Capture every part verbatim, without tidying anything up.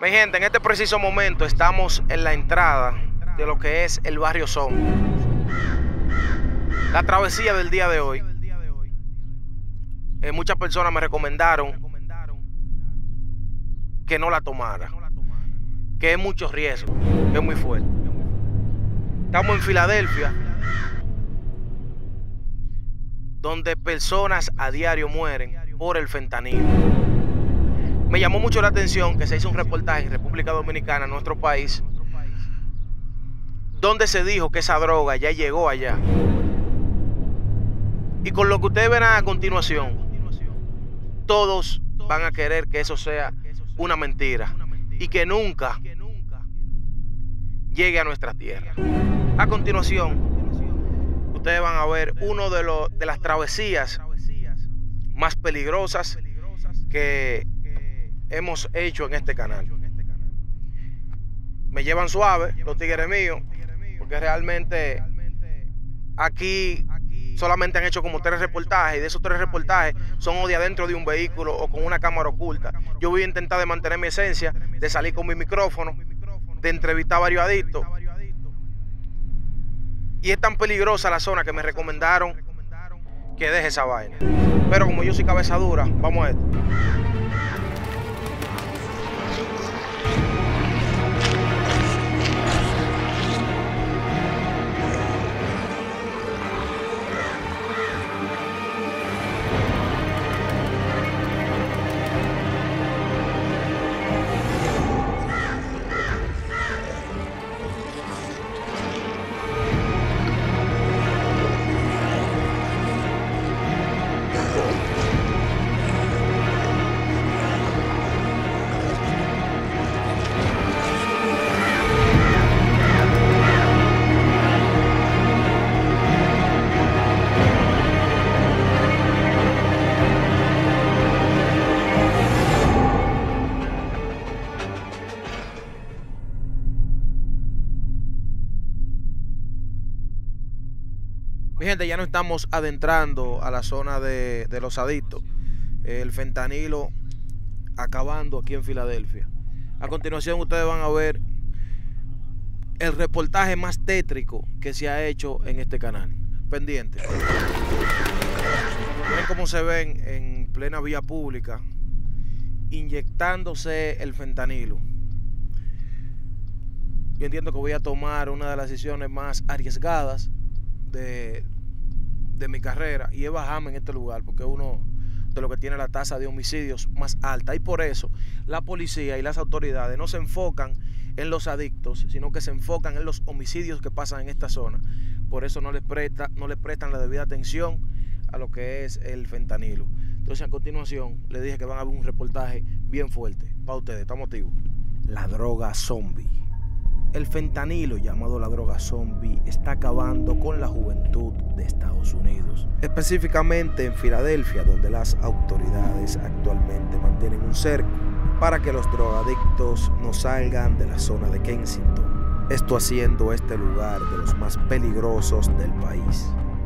Mi gente, en este preciso momento estamos en la entrada de lo que es el barrio Zombie. La travesía del día de hoy. Eh, muchas personas me recomendaron que no la tomara, que es mucho riesgo, que es muy fuerte. Estamos en Filadelfia, donde personas a diario mueren por el fentanilo. Me llamó mucho la atención que se hizo un reportaje en República Dominicana, nuestro país, donde se dijo que esa droga ya llegó allá. Y con lo que ustedes verán a continuación, todos van a querer que eso sea una mentira y que nunca llegue a nuestra tierra. A continuación, ustedes van a ver uno de, los, de las travesías más peligrosas que hemos hecho en este canal. Me llevan suave los tigres míos, porque realmente aquí solamente han hecho como tres reportajes, y de esos tres reportajes son o de adentro de un vehículo o con una cámara oculta. Yo voy a intentar de mantener mi esencia, de salir con mi micrófono, de entrevistar a varios adictos. Y es tan peligrosa la zona que me recomendaron que deje esa vaina. Pero como yo soy cabeza dura, vamos a esto. Mi gente, ya no estamos adentrando a la zona de, de los adictos. El fentanilo acabando aquí en Filadelfia. A continuación ustedes van a ver el reportaje más tétrico que se ha hecho en este canal. Pendiente. Miren cómo se ven en plena vía pública inyectándose el fentanilo. Yo entiendo que voy a tomar una de las decisiones más arriesgadas De, de mi carrera, y es bajarme en este lugar porque es uno de los que tiene la tasa de homicidios más alta, y por eso la policía y las autoridades no se enfocan en los adictos, sino que se enfocan en los homicidios que pasan en esta zona. Por eso no les, presta, no les prestan la debida atención a lo que es el fentanilo. Entonces, a continuación les dije que van a ver un reportaje bien fuerte para ustedes. ¿Estamos activos? La droga zombie. El fentanilo, llamado la droga zombie, está acabando con la juventud de Estados Unidos, específicamente en Filadelfia, donde las autoridades actualmente mantienen un cerco para que los drogadictos no salgan de la zona de Kensington, esto haciendo este lugar de los más peligrosos del país.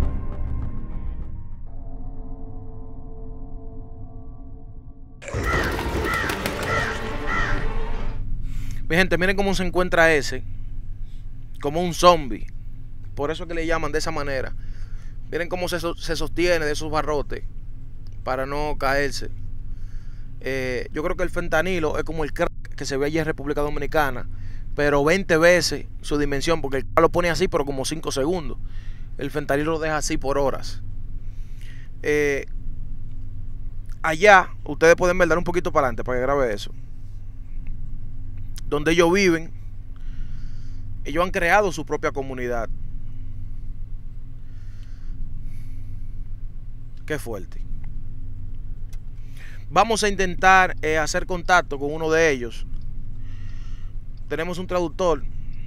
Mi gente, miren cómo se encuentra ese, como un zombie. Por eso es que le llaman de esa manera. Miren cómo se, se sostiene de esos barrotes para no caerse. Eh, yo creo que el fentanilo es como el crack que se ve allí en República Dominicana, pero veinte veces su dimensión, porque el crack lo pone así, pero como cinco segundos. El fentanilo lo deja así por horas. Eh, allá, ustedes pueden ver, dar un poquito para adelante para que grabe eso. Donde ellos viven, ellos han creado su propia comunidad. Qué fuerte. Vamos a intentar eh, hacer contacto con uno de ellos. Tenemos un traductor.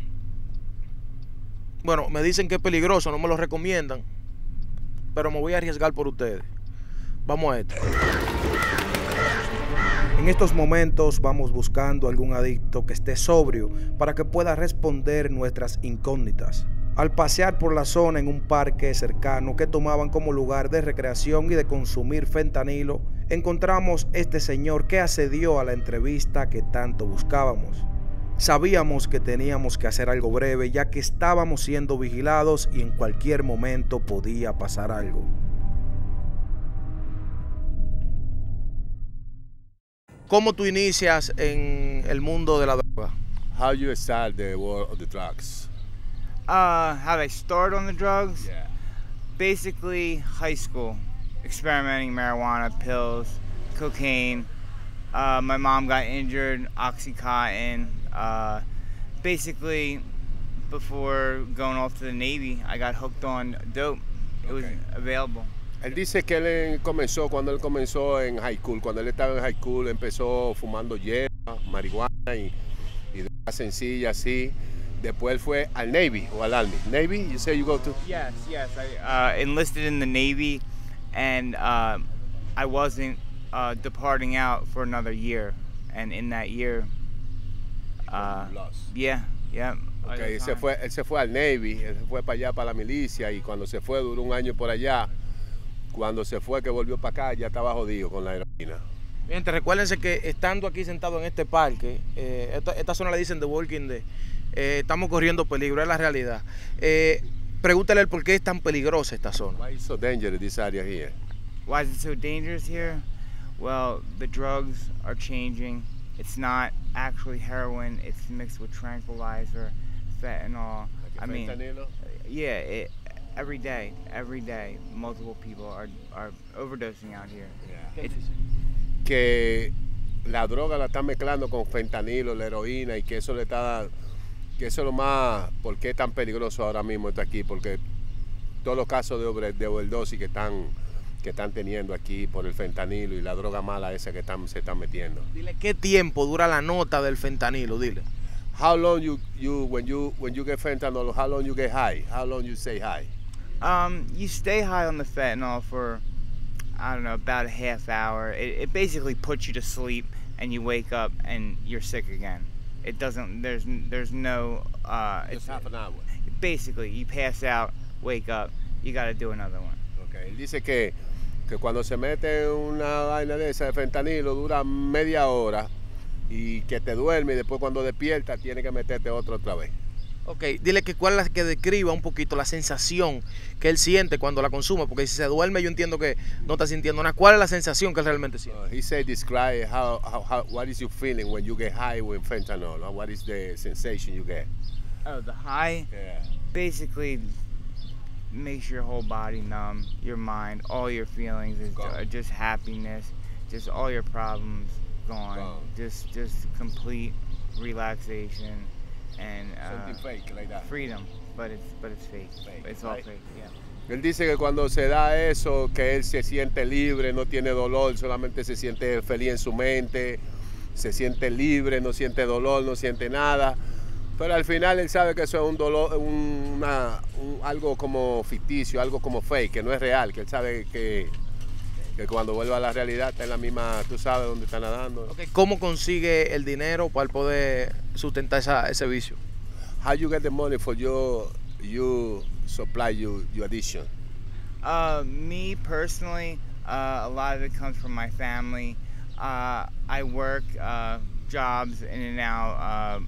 Bueno, me dicen que es peligroso, no me lo recomiendan, pero me voy a arriesgar por ustedes. Vamos a esto. En estos momentos vamos buscando algún adicto que esté sobrio para que pueda responder nuestras incógnitas. Al pasear por la zona en un parque cercano que tomaban como lugar de recreación y de consumir fentanilo, encontramos este señor que accedió a la entrevista que tanto buscábamos. Sabíamos que teníamos que hacer algo breve, ya que estábamos siendo vigilados y en cualquier momento podía pasar algo. ¿Cómo tú inicias en el mundo de la droga? How you start the world of the drugs? Uh, how did I start on the drugs? Yeah. Basically, high school, experimenting marijuana, pills, cocaine. Uh, my mom got injured, Oxycontin. Uh, basically, before going off to the Navy, I got hooked on dope. It was Okay. available. Él dice que él comenzó cuando él comenzó en high school. Cuando él estaba en high school empezó fumando hierba, marihuana y, y drogas sencillas así. Después él fue al Navy o al Army. Navy, you say you go to? Yes, yes. I uh, enlisted in the Navy, and uh, I wasn't uh, departing out for another year. And in that year, uh, Lost. yeah, yeah. Okay, él se fue, él se fue al Navy, él se fue para allá, para la milicia, y cuando se fue duró un año por allá. Cuando se fue, que volvió para acá, ya estaba jodido con la heroína. Gente, recuérdense que estando aquí sentado en este parque, eh, esta, esta zona le dicen The Walking Dead, eh, estamos corriendo peligro, es la realidad. Eh, pregúntale el por qué es tan peligrosa esta zona. Why is so dangerous this area here? Why is it so dangerous here? Well, the drugs are changing. It's not actually heroin. It's mixed with tranquilizer, fentanyl. Like I mean, fentanyl? yeah, it, every day, every day, multiple people are, are overdosing out here. Yeah. It's, Que la droga la están mezclando con fentanilo, la heroína, y que eso le está, que eso es lo más, ¿por qué es tan peligroso ahora mismo esto aquí? Porque todos los casos de, over, de overdosis que están, que están teniendo aquí por el fentanilo y la droga mala esa que están, se están metiendo. Dile qué tiempo dura la nota del fentanilo, dile. How long you, you, when you, when you get fentanyl, how long you get high? How long you stay high? um, you stay high on the fentanyl for, I don't know, about a half hour. It, it basically puts you to sleep, and you wake up and you're sick again. It doesn't. There's there's no. Uh, Just it's, half an hour. basically, you pass out, wake up, you got to do another one. Okay. Él dice que, que cuando se mete una vaina de esa de fentanilo dura media hora y que te duerme y después cuando despierta tiene que meterte otro otra vez. Ok, dile que cuál es la que describa un poquito la sensación que él siente cuando la consume, porque si se duerme yo entiendo que no está sintiendo nada. ¿Cuál es la sensación que él realmente siente? Uh, he said describe how, how, how what is you feeling when you get high with fentanyl, or what is the sensation you get? Oh, the high Yeah. basically makes your whole body numb, your mind, all your feelings is Gone. are just happiness, just all your problems gone, Gone. just just complete relaxation and uh, Something fake like that. freedom. But it's but it's fake. Fake, It's all right? fake. Yeah. Él dice que cuando se da eso, que él se siente libre, no tiene dolor, solamente se siente feliz en su mente, se siente libre, no siente dolor, no siente nada. Pero al final él sabe que eso es un dolor, un- una, un- algo como ficticio, algo como fake, que no es real, que él sabe que, que cuando vuelva a la realidad está en la misma, tú sabes dónde está nadando. Ok, ¿cómo consigue el dinero para poder sustentar esa, ese vicio? How you get the money for your, you supply your, your addiction? Uh, me personally, uh, a lot of it comes from my family. Uh, I work uh, jobs in and out. Uh,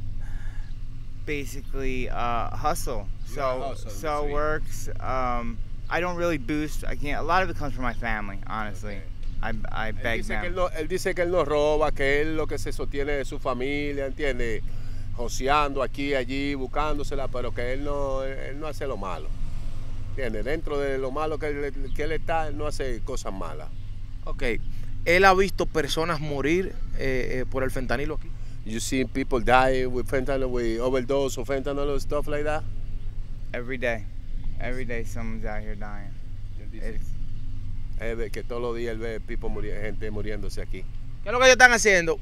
basically, uh, hustle. You So, gotta hustle, so see. works. Um, I don't really boost. I can't. A lot of it comes from my family, honestly. Okay. I, I Él beg dice, que él, them. no, él dice que él no roba, que él lo que se sostiene de su familia, ¿entiendes? Joseando aquí, allí, buscándosela, pero que él no, él no hace lo malo. ¿Entiendes? Dentro de lo malo que él, que él está, él no hace cosas malas. Ok, él ha visto personas morir eh, eh, por el fentanilo aquí. You see people die with fentanyl, with overdose of fentanyl or stuff like that? Every day, every day, someone's out here dying. Él dice It's, él ve que todos los días él ve people muri- gente muriéndose aquí. ¿Qué es lo que ellos están haciendo?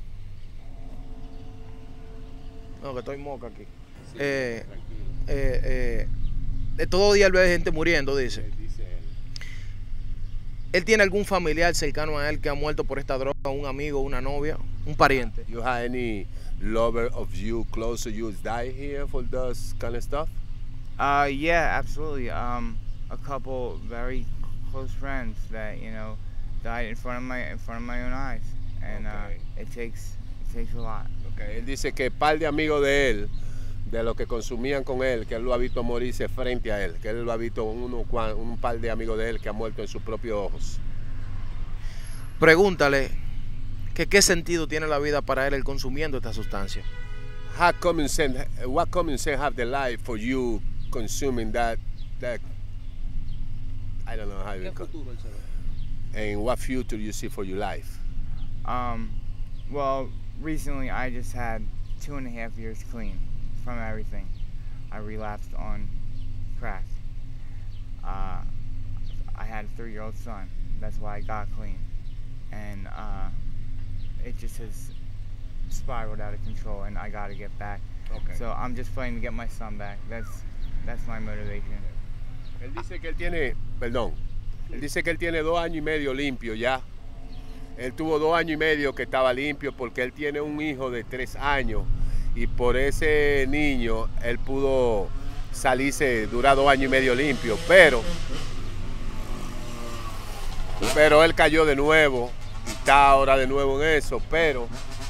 No, que estoy moca aquí. Eh, tranquilo. eh, eh, de todo día él ve gente muriendo, dice. Él dice él. ¿Él tiene algún familiar cercano a él que ha muerto por esta droga? ¿Un amigo, una novia, un pariente? You have any lover of you close to you die here for this kind of stuff? Uh, yeah, absolutely. Um, a couple very close friends that you know died in front of my in front of my own eyes, and Okay. uh, it takes it takes a lot. Okay. Él dice que par de amigos de él, de los que consumían con él, que él lo ha visto morirse frente a él, que él lo ha visto uno, cua- un par de amigos de él que han muerto en sus propios ojos. Pregúntale que qué sentido tiene la vida para él el consumiendo esta sustancia. How common sense, what common sense have the life for you consuming that, that I don't know how you call it. And what future you see for your life? Um, well, recently I just had two and a half years clean from everything. I relapsed on crack. Uh, I had a three-year-old son. That's why I got clean, and uh, it just has spiraled out of control, and I got to get back. Okay. So I'm just fighting to get my son back. That's that's my motivation. Él dice que él tiene, perdón, él dice que él tiene dos años y medio limpio ya. Él tuvo dos años y medio que estaba limpio porque él tiene un hijo de tres años y por ese niño él pudo salirse, durar dos años y medio limpio, pero, pero él cayó de nuevo y está ahora de nuevo en eso, pero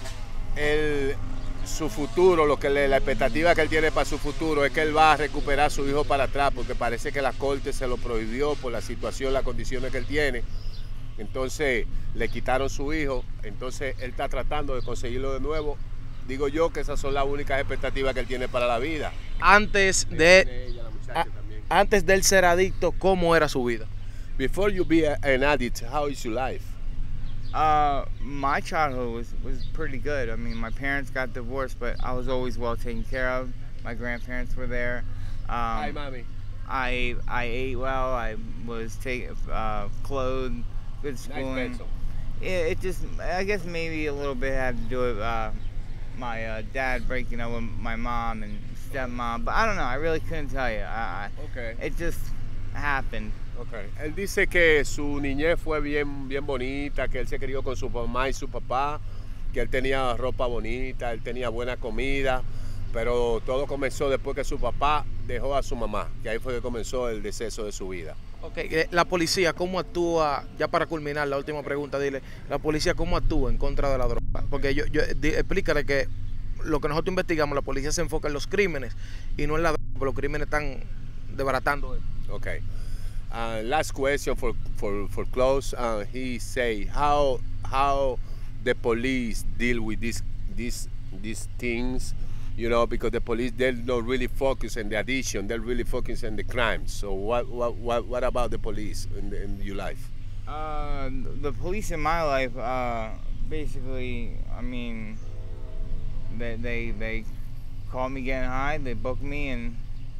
él, su futuro, lo que le, la expectativa que él tiene para su futuro es que él va a recuperar a su hijo para atrás porque parece que la corte se lo prohibió por la situación, las condiciones que él tiene. Entonces le quitaron su hijo, entonces él está tratando de conseguirlo de nuevo. Digo yo que esas son las únicas expectativas que él tiene para la vida. Antes Tiene de, ella, la muchacha a- también. antes de él ser adicto, ¿cómo era su vida? Before you be a- an addict, how is your life? Uh, my childhood was, was pretty good. I mean, my parents got divorced, but I was always well taken care of. My grandparents were there. Um, Hi, mommy. I I ate well. I was take, uh, clothed, good Nice schooling. pencil. it, it just, I guess maybe a little bit had to do with uh, my uh, dad breaking up with my mom and stepmom. But I don't know. I really couldn't tell you. I, Okay. I, it just happened. Okay. Él dice que su niñez fue bien, bien bonita, que él se crió con su mamá y su papá, que él tenía ropa bonita, él tenía buena comida, pero todo comenzó después que su papá dejó a su mamá, que ahí fue que comenzó el deceso de su vida. Ok, eh, la policía, ¿cómo actúa? Ya para culminar la última pregunta, dile, la policía, ¿cómo actúa en contra de la droga? Porque yo, yo di- explícale que lo que nosotros investigamos, la policía se enfoca en los crímenes y no en la droga, porque los crímenes están desbaratando eso. Okay. Uh, last question for for for close. Uh, he say how how the police deal with this these these things, you know, because the police they're not really focused on the addiction, they're really focused on the crimes. So what what what, what about the police in, the, in your life? Uh, the police in my life, uh, basically, I mean, they, they they call me getting high, they book me, and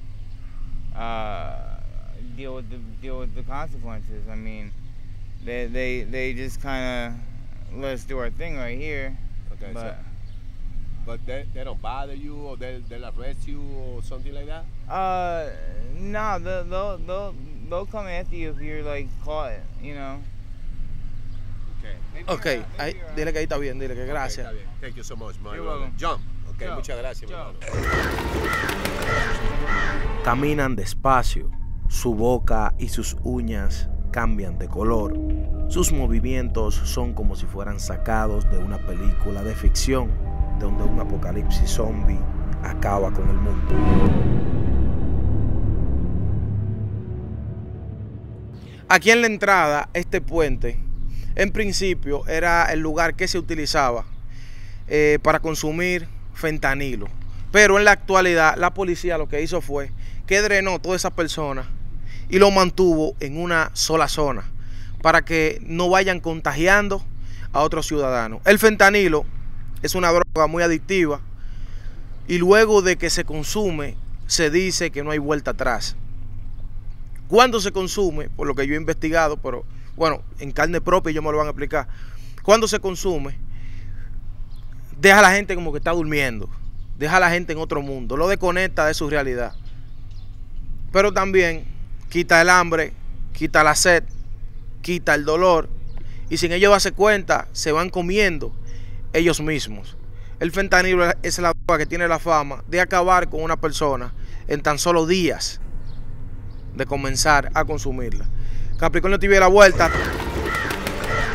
uh, deal with the deal with the consequences. I mean, they they they just kind of let us do our thing right here. Okay, but so, but they, they don't bother you or they they'll arrest you or something like that. uh, no, they'll they'll they'll they'll come after you if you're like caught, you know. Okay. Ok, ahí, dile que ahí está bien, dile que gracias. Okay, está bien. Thank you so much, my You're brother. welcome. Jump. Okay, Jump. muchas gracias, mi Jump. hermano. Caminan despacio, su boca y sus uñas cambian de color. Sus movimientos son como si fueran sacados de una película de ficción, donde un apocalipsis zombie acaba con el mundo. Aquí en la entrada, este puente, en principio era el lugar que se utilizaba eh, para consumir fentanilo. Pero en la actualidad la policía lo que hizo fue que drenó todas esas personas y lo mantuvo en una sola zona para que no vayan contagiando a otros ciudadanos. El fentanilo es una droga muy adictiva y luego de que se consume se dice que no hay vuelta atrás. Cuando se consume, por lo que yo he investigado, pero bueno, en carne propia ellos me lo van a explicar, cuando se consume deja a la gente como que está durmiendo, deja a la gente en otro mundo, lo desconecta de su realidad. Pero también quita el hambre, quita la sed, quita el dolor y sin ellos darse cuenta se van comiendo ellos mismos. El fentanilo es la droga que tiene la fama de acabar con una persona en tan solo días de comenzar a consumirla. Capricornio T V a la vuelta.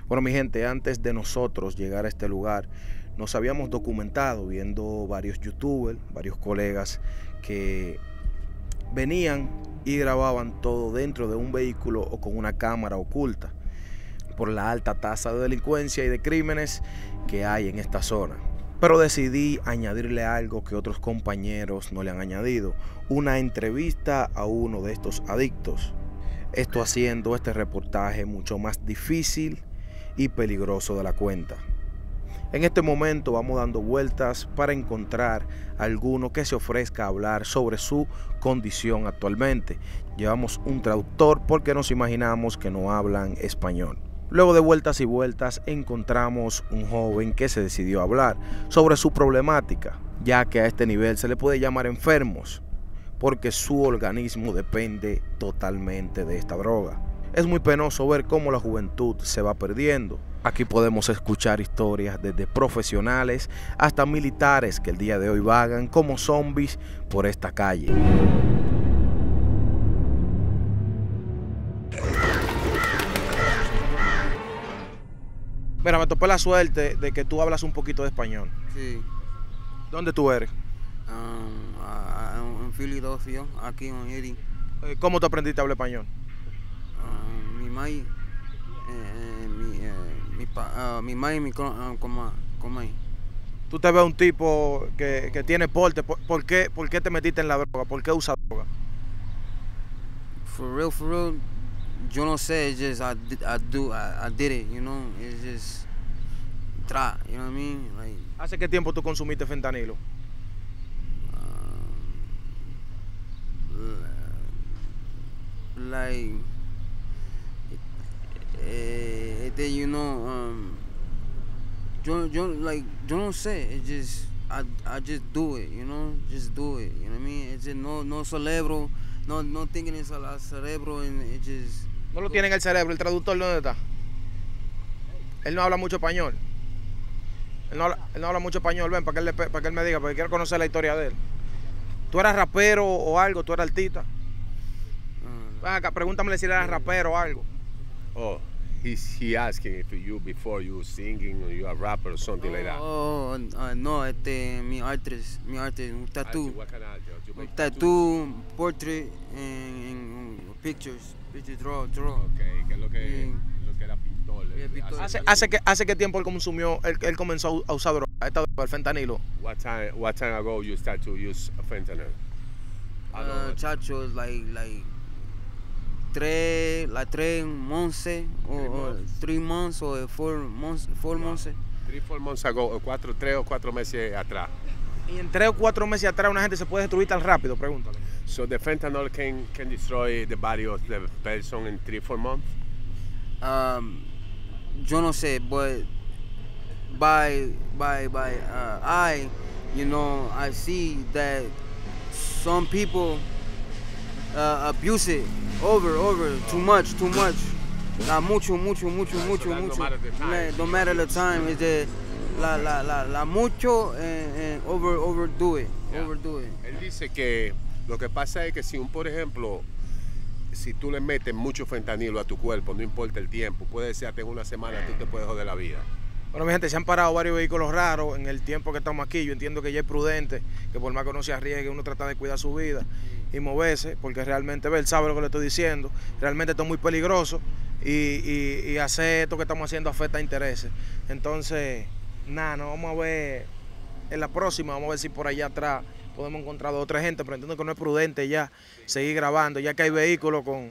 Bueno, mi gente, antes de nosotros llegar a este lugar, nos habíamos documentado viendo varios youtubers, varios colegas que venían y grababan todo dentro de un vehículo o con una cámara oculta por la alta tasa de delincuencia y de crímenes que hay en esta zona. Pero decidí añadirle algo que otros compañeros no le han añadido, una entrevista a uno de estos adictos. Esto haciendo este reportaje mucho más difícil y peligroso de la cuenta. En este momento vamos dando vueltas para encontrar a alguno que se ofrezca a hablar sobre su condición actualmente. Llevamos un traductor porque nos imaginamos que no hablan español. Luego de vueltas y vueltas encontramos un joven que se decidió a hablar sobre su problemática, ya que a este nivel se le puede llamar enfermos, porque su organismo depende totalmente de esta droga. Es muy penoso ver cómo la juventud se va perdiendo. Aquí podemos escuchar historias desde profesionales hasta militares que el día de hoy vagan como zombies por esta calle. Mira, me topé la suerte de que tú hablas un poquito de español. Sí. ¿Dónde tú eres? Um, uh, en Filadelfia, aquí en Eddie. ¿Cómo tú aprendiste a hablar español? Uh, mi mai, eh, mi, eh, mi, pa, uh, mi mai, mi uh, coma, coma. Tú te ves un tipo que, que tiene porte. ¿Por, por, qué, ¿Por qué te metiste en la droga? ¿Por qué usas droga? For real, for real. Yo no sé, it's just I, I do, I, I did it, you know. It's just tra, you know what I mean? Like. ¿Hace qué tiempo tú consumiste fentanilo? Uh, like, eh, este, you know, um, yo, yo, like, yo no sé, it's just, I, I just do it, you know, just do it, you know what I mean? It's just no, no cerebro, no, no thinking it's a cerebro, and it just. No lo tiene en el cerebro. ¿El traductor dónde está? Él no habla mucho español. Él no habla, él no habla mucho español. Ven, para que, él le, para que él me diga, porque quiero conocer la historia de él. ¿Tú eras rapero o algo? ¿Tú eras artista? Uh, Ven acá, pregúntame si eras rapero o algo. Oh, he's he asking if you before you singing or you are rapper or something oh, like that. Oh, uh, no, este, mi arte, mi arte, un tattoo. What kind of art? You Un make tattoo, portrait, and, and pictures. Pictures, draw, draw. Okay, que es lo que, Sí. lo que era pintor. Yeah, pintor. ¿Hace, hace, que, ¿Hace qué tiempo él consumió, él, él comenzó a usar droga, esta droga, el fentanilo? What time? What time ago you start to use fentanyl? I don't Uh, know. chacho, like, like, tres, like tres months, or, Three or months. three months, or four months, four Wow. months. Three, four months ago, o cuatro, tres o cuatro meses atrás. Y en tres o cuatro meses atrás una gente se puede destruir tan rápido, pregúntale. So the fentanyl can can destroy the body of the person in three, four months. Um, yo no sé, but by by by uh, I, you know, I see that some people uh, abuse it over, over, too much, too much. La mucho, mucho, mucho, Right, so mucho, that no mucho. matter the time. No matter the time, is that la la la la mucho and, and over overdo it, Yeah. overdo it. Él dice que lo que pasa es que si un, por ejemplo, si tú le metes mucho fentanilo a tu cuerpo, no importa el tiempo, puede ser hasta en una semana tú te puedes joder la vida. Bueno, mi gente, se han parado varios vehículos raros en el tiempo que estamos aquí. Yo entiendo que ya es prudente, que por más que uno se arriesgue, uno trata de cuidar su vida y moverse, porque realmente, ve, él sabe lo que le estoy diciendo. Realmente esto es muy peligroso y, y, y hacer esto que estamos haciendo afecta a intereses. Entonces, nada, no vamos a ver en la próxima, vamos a ver si por allá atrás podemos encontrar a otra gente, pero entiendo que no es prudente ya seguir grabando, ya que hay vehículos con...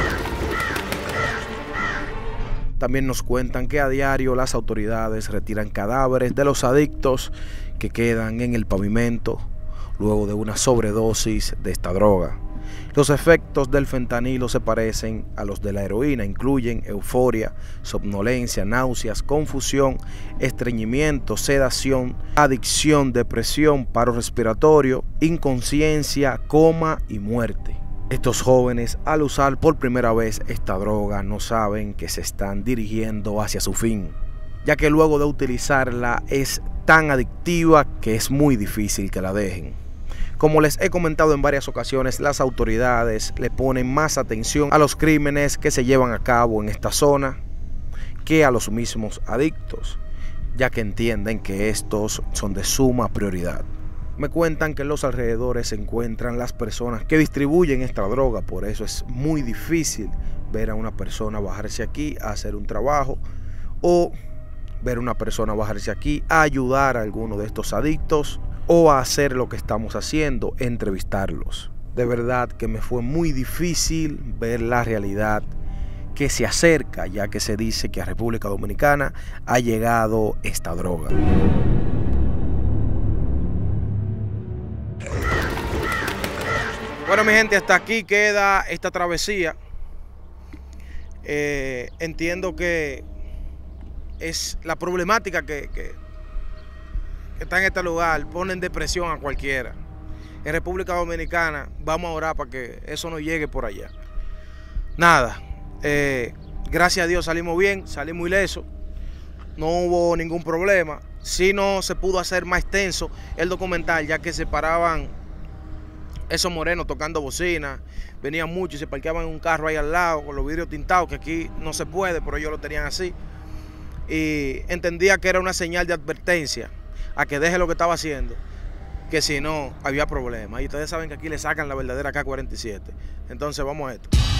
También nos cuentan que a diario las autoridades retiran cadáveres de los adictos que quedan en el pavimento luego de una sobredosis de esta droga. Los efectos del fentanilo se parecen a los de la heroína, incluyen euforia, somnolencia, náuseas, confusión, estreñimiento, sedación, adicción, depresión, paro respiratorio, inconsciencia, coma y muerte. Estos jóvenes, al usar por primera vez esta droga, no saben que se están dirigiendo hacia su fin, ya que luego de utilizarla es tan adictiva que es muy difícil que la dejen. Como les he comentado en varias ocasiones, las autoridades le ponen más atención a los crímenes que se llevan a cabo en esta zona que a los mismos adictos, ya que entienden que estos son de suma prioridad. Me cuentan que en los alrededores se encuentran las personas que distribuyen esta droga, por eso es muy difícil ver a una persona bajarse aquí a hacer un trabajo o ver a una persona bajarse aquí a ayudar a alguno de estos adictos o a hacer lo que estamos haciendo, entrevistarlos. De verdad que me fue muy difícil ver la realidad que se acerca, ya que se dice que a República Dominicana ha llegado esta droga. Bueno, mi gente, hasta aquí queda esta travesía. Eh, entiendo que es la problemática que, que, que está en este lugar, pone en depresión a cualquiera. En República Dominicana vamos a orar para que eso no llegue por allá. Nada, eh, gracias a Dios salimos bien, salimos ilesos, no hubo ningún problema. Sí no se pudo hacer más extenso el documental, ya que se paraban esos morenos tocando bocina, venían muchos y se parqueaban en un carro ahí al lado con los vidrios tintados, que aquí no se puede, pero ellos lo tenían así. Y entendía que era una señal de advertencia a que deje lo que estaba haciendo, que si no había problemas. Y ustedes saben que aquí le sacan la verdadera K cuarenta y siete. Entonces vamos a esto.